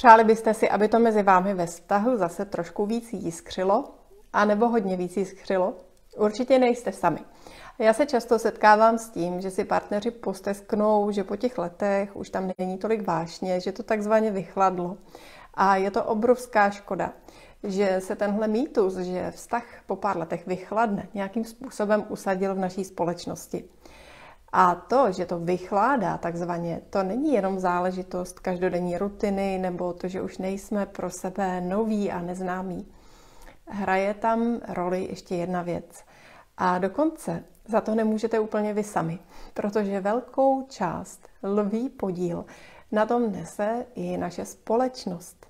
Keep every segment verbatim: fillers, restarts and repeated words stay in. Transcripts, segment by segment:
Přáli byste si, aby to mezi vámi ve vztahu zase trošku víc jiskřilo, anebo hodně víc jiskřilo? Určitě nejste sami. Já se často setkávám s tím, že si partneři postesknou, že po těch letech už tam není tolik vášně, že to takzvaně vychladlo. A je to obrovská škoda, že se tenhle mýtus, že vztah po pár letech vychladne, nějakým způsobem usadil v naší společnosti. A to, že to vychládá takzvaně, to není jenom záležitost každodenní rutiny nebo to, že už nejsme pro sebe noví a neznámí. Hraje tam roli ještě jedna věc. A dokonce za to nemůžete úplně vy sami, protože velkou část, lví podíl, na tom nese i naše společnost.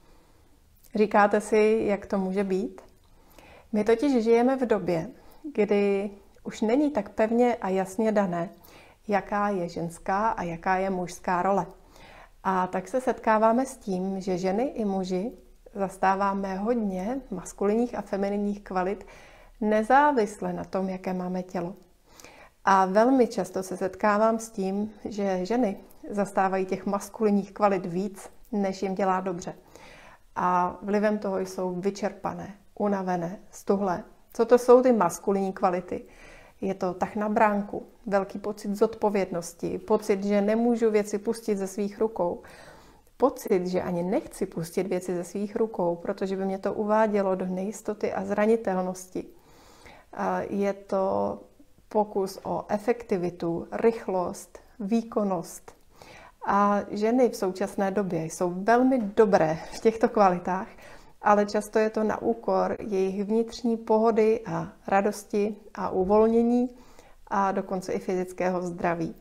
Říkáte si, jak to může být? My totiž žijeme v době, kdy už není tak pevně a jasně dané, jaká je ženská a jaká je mužská role. A tak se setkáváme s tím, že ženy i muži zastáváme hodně maskulinních a femininních kvalit, nezávisle na tom, jaké máme tělo. A velmi často se setkávám s tím, že ženy zastávají těch maskulinních kvalit víc, než jim dělá dobře. A vlivem toho jsou vyčerpané, unavené, stuhlé. Co to jsou ty maskulinní kvality? Je to tah na bránku, velký pocit zodpovědnosti, pocit, že nemůžu věci pustit ze svých rukou, pocit, že ani nechci pustit věci ze svých rukou, protože by mě to uvádělo do nejistoty a zranitelnosti. Je to pokus o efektivitu, rychlost, výkonnost. A ženy v současné době jsou velmi dobré v těchto kvalitách, ale často je to na úkor jejich vnitřní pohody a radosti a uvolnění a dokonce i fyzického zdraví.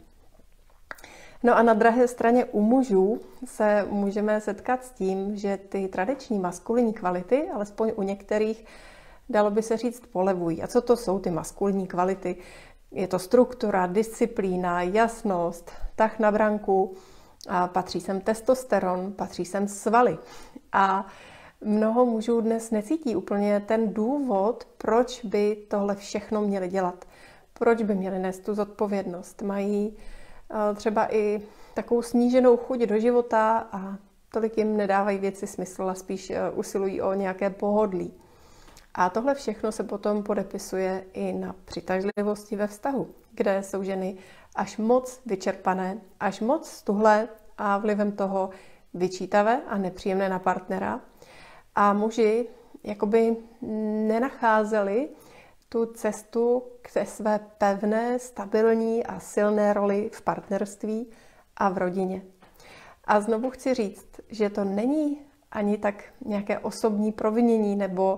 No a na druhé straně u mužů se můžeme setkat s tím, že ty tradiční maskulinní kvality, alespoň u některých, dalo by se říct, polevují. A co to jsou ty maskulinní kvality? Je to struktura, disciplína, jasnost, tah na branku, a patří sem testosteron, patří sem svaly. A mnoho mužů dnes necítí úplně ten důvod, proč by tohle všechno měli dělat. Proč by měli nést tu zodpovědnost. Mají třeba i takovou sníženou chuť do života a tolik jim nedávají věci smysl a spíš usilují o nějaké pohodlí. A tohle všechno se potom podepisuje i na přitažlivosti ve vztahu, kde jsou ženy až moc vyčerpané, až moc stuhlé a vlivem toho vyčítavé a nepříjemné na partnera. A muži jakoby nenacházeli tu cestu k té své pevné, stabilní a silné roli v partnerství a v rodině. A znovu chci říct, že to není ani tak nějaké osobní provinění nebo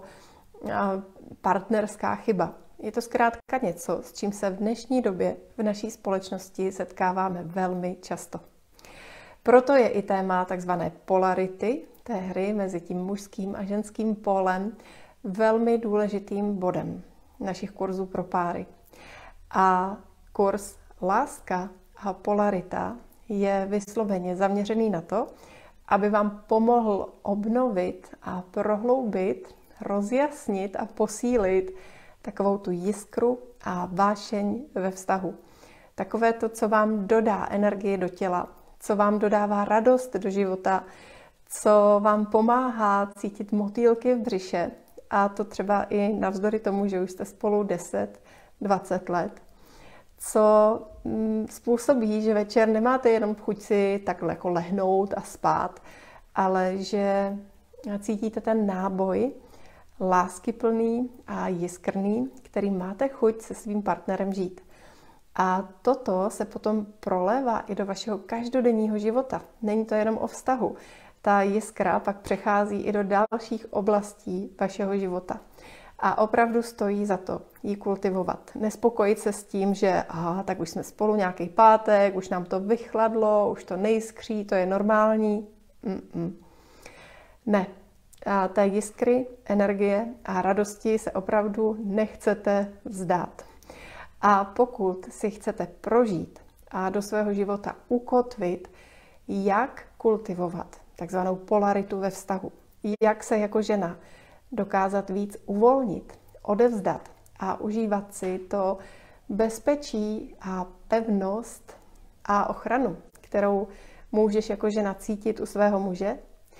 partnerská chyba. Je to zkrátka něco, s čím se v dnešní době v naší společnosti setkáváme velmi často. Proto je i téma takzvané polarity, té hry mezi tím mužským a ženským pólem, velmi důležitým bodem našich kurzů pro páry. A kurz Láska a polarita je vysloveně zaměřený na to, aby vám pomohl obnovit a prohloubit, rozjasnit a posílit takovou tu jiskru a vášeň ve vztahu. Takové to, co vám dodá energii do těla, co vám dodává radost do života, co vám pomáhá cítit motýlky v břiše. A to třeba i navzdory tomu, že už jste spolu deset, dvacet let. Co způsobí, že večer nemáte jenom chuť si takhle jako lehnout a spát, ale že cítíte ten náboj, láskyplný a jiskrný, který máte chuť se svým partnerem žít. A toto se potom prolévá i do vašeho každodenního života. Není to jenom o vztahu. Ta jiskra pak přechází i do dalších oblastí vašeho života. A opravdu stojí za to ji kultivovat. Nespokojit se s tím, že aha, tak už jsme spolu nějaký pátek, už nám to vychladlo, už to nejskří, to je normální. Mm-mm. Ne. A té jiskry, energie a radosti se opravdu nechcete vzdát. A pokud si chcete prožít a do svého života ukotvit, jak kultivovat takzvanou polaritu ve vztahu, jak se jako žena dokázat víc uvolnit, odevzdat a užívat si to bezpečí a pevnost a ochranu, kterou můžeš jako žena cítit u svého muže,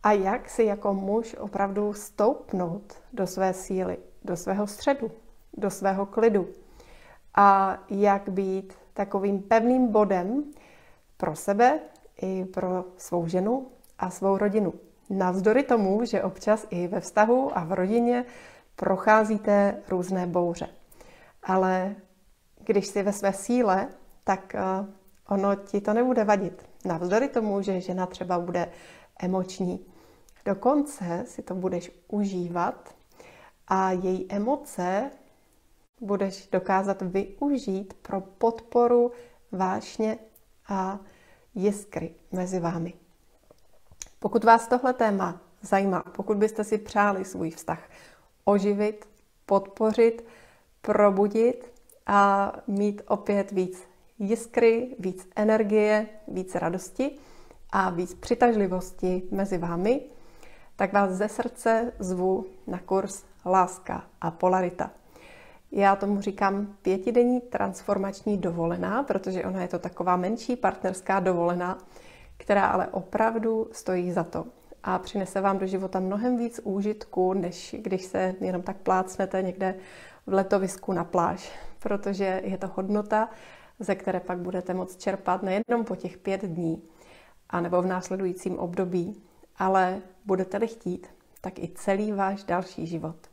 A jak si jako muž opravdu stoupnout do své síly, do svého středu, do svého klidu. A jak být takovým pevným bodem pro sebe i pro svou ženu a svou rodinu. Navzdory tomu, že občas i ve vztahu a v rodině procházíte různé bouře. Ale když jsi ve své síle, tak ono ti to nebude vadit. Navzdory tomu, že žena třeba bude emoční. Dokonce si to budeš užívat a její emoce budeš dokázat využít pro podporu vášně a jiskry mezi vámi. Pokud vás tohle téma zajímá, pokud byste si přáli svůj vztah oživit, podpořit, probudit a mít opět víc jiskry, víc energie, víc radosti a víc přitažlivosti mezi vámi, tak vás ze srdce zvu na kurz Láska a polarita. Já tomu říkám pětidenní transformační dovolená, protože ona je to taková menší partnerská dovolená, která ale opravdu stojí za to a přinese vám do života mnohem víc úžitku, než když se jenom tak plácnete někde v letovisku na pláž, protože je to hodnota, ze které pak budete moct čerpat nejenom po těch pět dní, anebo v následujícím období, ale budete-li chtít, tak i celý váš další život.